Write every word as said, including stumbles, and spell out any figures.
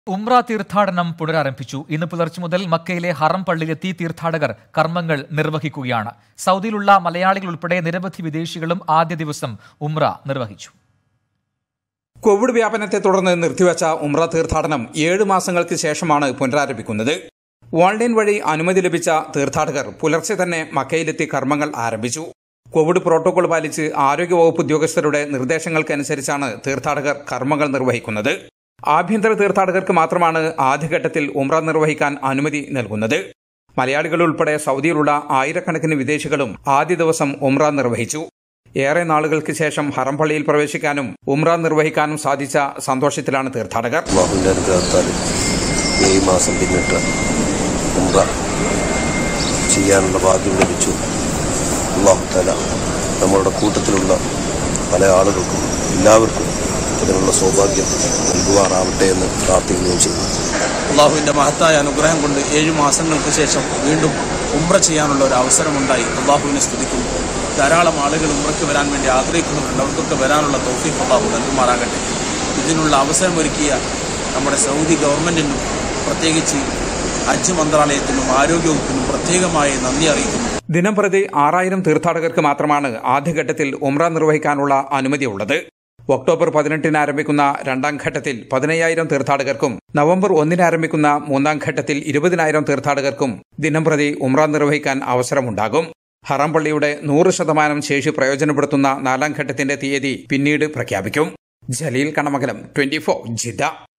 ഉംറ തീർത്ഥാടനം പുനരാരംഭിച്ചു. ഇന്ന് പുലർച്ചെ മുതൽ മക്കയിലെ ഹറം പള്ളിയിലെത്തി തീർത്ഥാടകർ കർമ്മങ്ങൾ നിർവഹിക്കുകയാണ്. സൗദിയിലുള്ള മലയാളികൾ ഉൾപ്പെടെ നിരവധി വിദേശികളും ആദ്യ ദിവസം ഉംറ നിർവഹിച്ചു. കോവിഡ് വ്യാപനത്തെ തുടർന്ന് നിർത്തിവച്ച ഉംറ തീർത്ഥാടനം ഏഴ് മാസങ്ങൾക്ക് ശേഷമാണ് പുനരാരംഭിക്കുന്നത്. ഓൺലൈൻ വഴി അനുമതി ലഭിച്ച തീർത്ഥാടകർ പുലർച്ചെ തന്നെ മക്കയിലെത്തി കർമ്മങ്ങൾ ആരംഭിച്ചു. കോവിഡ് പ്രോട്ടോകോൾ പാലിച്ച് ആരോഗ്യവകുപ്പ് ഉദ്യോഗസ്ഥരുടെ നിർദ്ദേശങ്ങൾക്കനുസരിച്ചാണ് തീർത്ഥാടകർ കർമ്മങ്ങൾ നിർവഹിക്കുന്നത്. ആഭ്യന്തര തീർത്ഥാടകർക്ക് മാത്രമാണ് ആദ്യഘട്ടത്തിൽ ഉംറ നിർവഹിക്കാൻ അനുമതി നൽകുന്നത്. മലയാളികൾ ഉൾപ്പെടെ സൗദിയിലുള്ള ആയിരക്കണക്കിന് വിദേശികളും ആദ്യ ദിവസം ഉംറ നിർവഹിച്ചു. ഏറെ നാളുകൾക്ക് ശേഷം ഹറം പള്ളിയിൽ പ്രവേശിക്കാനും ഉംറ നിർവഹിക്കാനും സാധിച്ച സന്തോഷത്തിലാണ് തീർത്ഥാടകർ. ഈ മാസം പിന്നിട്ട് ഉംറ ചെയ്യാനുള്ള ഭാഗ്യം ലഭിച്ചു. അല്ലാഹു തആല നമ്മളുടെ കൂട്ടത്തിലുള്ള പല ആളുകൾക്കും എല്ലാവർക്കും അതിനുള്ള സൗഭാഗ്യം നൽകുവാറാവട്ടെ എന്ന് പ്രാർത്ഥിക്കുകയും ചെയ്തു. അള്ളാഹുവിൻ്റെ മഹത്തായ അനുഗ്രഹം കൊണ്ട് ഏഴു മാസങ്ങൾക്ക് ശേഷം വീണ്ടും ഉംറ ചെയ്യാനുള്ള ഒരു അവസരമുണ്ടായി. അള്ളാഹുവിനെ സ്തുതിക്കുന്നു. ധാരാളം ആളുകൾ ഉംറയ്ക്ക് വരാൻ വേണ്ടി ആഗ്രഹിക്കുന്നുണ്ട്. അവർക്കൊക്കെ വരാനുള്ള തൗഫീഖ് അള്ളാഹു നൽകുമാറാകട്ടെ. ഇതിനുള്ള അവസരമൊരുക്കിയ നമ്മുടെ സൗദി ഗവൺമെന്റിനും പ്രത്യേകിച്ച് ഹജ്ജ് മന്ത്രാലയത്തിനും ആരോഗ്യവകുപ്പിനും പ്രത്യേകമായി നന്ദി അറിയിക്കുന്നു. ദിനം പ്രതി ആറായിരം തീർത്ഥാടകർക്ക് മാത്രമാണ് ആദ്യഘട്ടത്തിൽ ഉംറ നിർവഹിക്കാനുള്ള അനുമതിയുള്ളത്. ഒക്ടോബർ പതിനെട്ടിന് ആരംഭിക്കുന്ന രണ്ടാം ഘട്ടത്തിൽ പതിനയ്യായിരം തീർത്ഥാടകർക്കും നവംബർ ഒന്നിന് ആരംഭിക്കുന്ന മൂന്നാം ഘട്ടത്തിൽ ഇരുപതിനായിരം തീർത്ഥാടകർക്കും ദിനംപ്രതി ഉംറ നിർവഹിക്കാൻ അവസരമുണ്ടാകും. ഹറം പള്ളിയുടെ നൂറ് ശതമാനം ശേഷി പ്രയോജനപ്പെടുത്തുന്ന നാലാം ഘട്ടത്തിന്റെ തീയതി പിന്നീട് പ്രഖ്യാപിക്കും. Jaleel Kanamangalam, twenty four Jeddah.